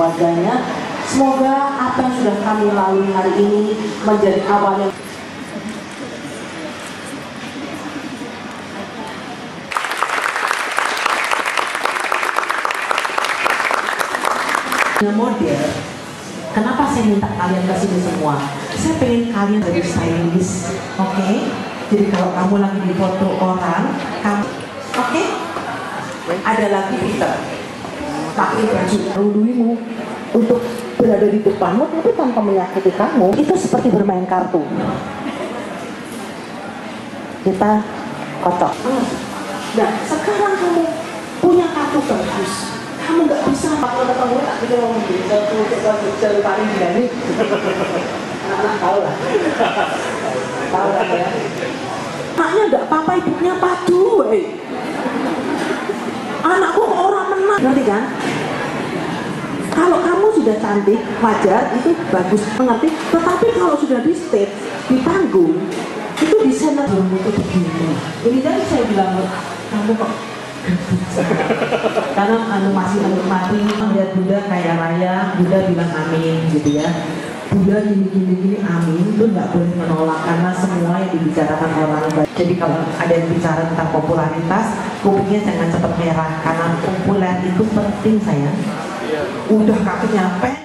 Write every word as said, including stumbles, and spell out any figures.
keluarganya. Semoga apa yang sudah kami lalui hari ini menjadi awal yang model. Kenapa saya minta kalian ke sini semua? Saya pengen kalian jadi stylist, oke? Okay? Jadi kalau kamu lagi di foto orang, kamu, oke? Okay? Ada lagi Peter, pakai baju ruduimu untuk berada di depanmu tapi tanpa menyakiti kamu. Itu seperti bermain kartu. Kita kocok. Nah, sekarang kamu punya kartu bagus. Kamu nggak bisa kalau ketemu tak bisa ngomong gitu satu jalur paling berani. Anak-anak tahu lah, tahu lah ya. Anaknya nggak apa-apa, ibunya padu, eh. Anakku orang menang, ngerti kan? Kalau kamu sudah cantik, wajar, itu bagus, mengerti. Tetapi kalau sudah di stage, di panggung, itu di sana belum itu begini. Ini jadi saya bilang, kamu kok karena anu masih anu mati melihat Bunda kaya raya, Bunda bilang amin gitu ya. Bunda gini gini gini amin, itu nggak boleh menolak karena semua yang dibicarakan orang baik. Jadi kalau ada yang bicara tentang popularitas, kupingnya jangan cepat merah karena populer itu penting sayang. Udah kakinya nyampe